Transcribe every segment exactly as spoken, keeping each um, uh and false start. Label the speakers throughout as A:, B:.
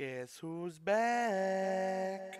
A: Guess who's back?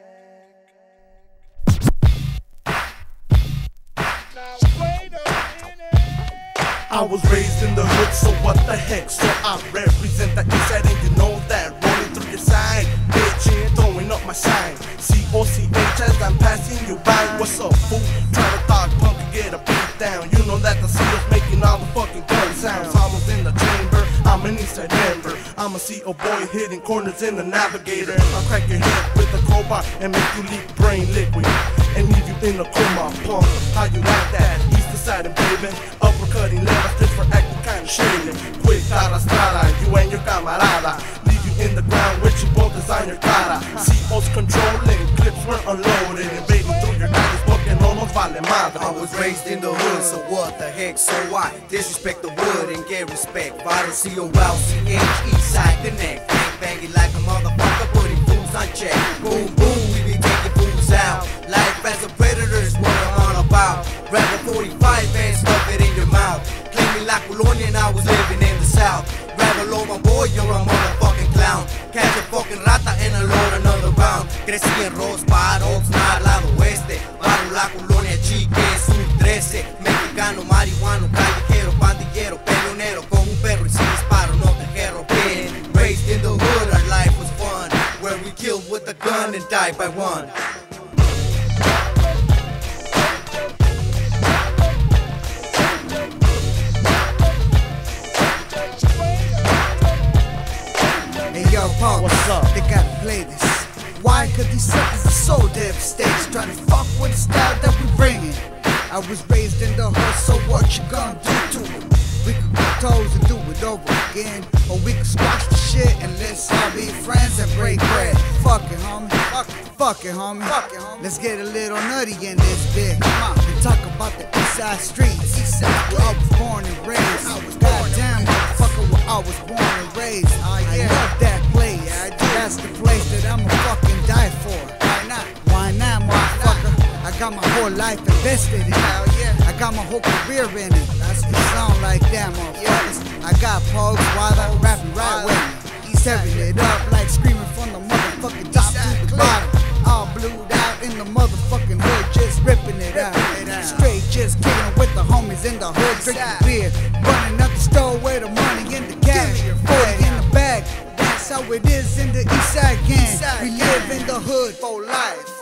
B: Now wait a minute.
C: I was raised in the hood, so what the heck? So I represent the east side, and you know that. Rolling through your side, bitch, throwing up my sign. C O C H as I'm passing you by. What's up, fool? Try to talk punk and get a beat down. You know that the seal's making all the fucking gun sounds. I was in the chamber, I'm an east side member. I'm a C O boy hitting corners in the navigator. I'll crack your head with a crowbar and make you leak brain liquid and leave you in a coma, punk. How you like that? East side and baby, uppercutting left just for acting kinda shady. Quick arrastrada, you and your camarada. Leave you in the ground with your bolters on your cara. C O's controlling, clips were unloaded, invading through your night is looking almost vale madre.
D: I was raised in the hood, so what the heck? So I disrespect the wood and get respect. Vital C O L C H, east side connect. Bang banging like a motherfucker, putting fools on check. Boom boom, we be taking fools out. Life as a predator is what I'm on about. Grab a forty-five and stuff it in your mouth. Claiming like Colonia and I was living in the south. Grab a low, my boy, you're a motherfucking clown. Catch a fucking rata and a load another round. Crecí en Rose Park, Oxnard, lado oeste. Barrio La Colonia, Chique, Sur trece. Mexicano, marihuano, callejero, pandillero, peleonero. Con un perro y sin disparo, no te quiero bien. Raised in the hood, our life was fun. Where we killed with a gun and died by one.
E: Yo, Pokes,
A: What's up?
E: they gotta play this. Why? Cause these suckers are so devastated, trying to fuck with the style that we bringin'. I was raised in the hood, so what you gonna do to it? We could go toes and do it over again, or we could squash the shit and let's all be friends and break bread. Fuck it, homie. Fuck it, fuck it, homie. Fuck it, homie. Let's get a little nutty in this bitch. Come on, and talk about the east side streets. East side, where I was born and raised. I was goddamn motherfucker where I was born and raised. I love that place. That's the place that I'ma fucking die for. Why not? Why not, motherfucker? I got my whole life invested in it. Hell yeah. I got my whole career in it. That's the song like that, motherfuckers. I got Pokes while I'm rapping right with me. Tearing it up like screaming from the motherfucking top to the bottom. All blued out in the motherfucking hood, just ripping it out. Straight just kicking with the homies in the hood, drinking beer. Running up the store with the money in the cash. forty in the bag. That's how it is in the east side gang. We live in the hood for life.